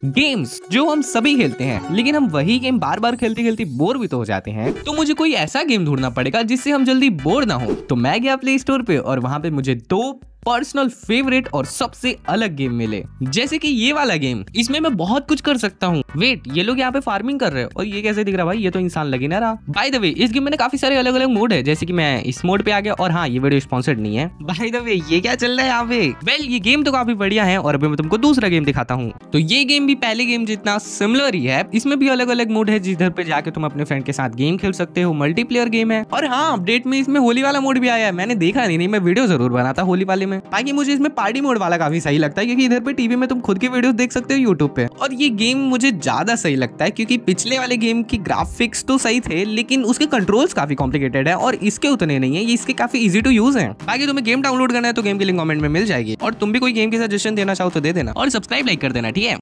Games जो हम सभी खेलते हैं, लेकिन हम वही गेम बार बार खेलते खेलते बोर भी तो हो जाते हैं। तो मुझे कोई ऐसा गेम ढूंढना पड़ेगा जिससे हम जल्दी बोर ना हो। तो मैं गया प्ले स्टोर पे और वहां पे मुझे दो पर्सनल फेवरेट और सबसे अलग गेम मिले, जैसे कि ये वाला गेम। इसमें मैं बहुत कुछ कर सकता हूँ। वेट, ये लोग यहाँ पे फार्मिंग कर रहे हैं और ये कैसे दिख रहा है भाई? ये तो इंसान लगे ना रहा। बाय द वे, इस गेम में काफी सारे अलग अलग मोड है, जैसे कि मैं इस मोड पे आ गया। और हाँ, ये वीडियो स्पॉन्सर्ड नहीं है। बाय द वे, ये क्या चल रहा है यहाँ पे? वेल, ये गेम तो काफी बढ़िया है और अभी मैं तुमको दूसरा गेम दिखाता हूँ। तो ये गेम भी पहले गेम जितना सिमिलर ही है। इसमें भी अलग अलग मोड है जिधर पे जाके तुम अपने फ्रेंड के साथ गेम खेल सकते हो। मल्टीप्लेयर गेम है। और हाँ, अपडेट में इसमें होली वाला मोड भी आया है। मैंने देखा नहीं, मैं वीडियो जरूर बनाता होली वाले में। बाकी मुझे इसमें पार्टी मोड वाला काफी सही लगता है, क्योंकि इधर पे टीवी में तुम खुद के वीडियोस देख सकते हो यूट्यूब पे। और ये गेम मुझे ज्यादा सही लगता है क्योंकि पिछले वाले गेम की ग्राफिक्स तो सही थे, लेकिन उसके कंट्रोल्स काफी कॉम्प्लिकेटेड है और इसके उतने नहीं है। ये इसके काफी इजी टू यूज है। बाकी तुम्हें गेम डाउनलोड करना है तो गेम की लिंक कमेंट में मिल जाएगी। और तुम भी कोई गेम की सजेशन देना चाहो तो दे देना और सब्सक्राइब लाइक कर देना, ठीक है।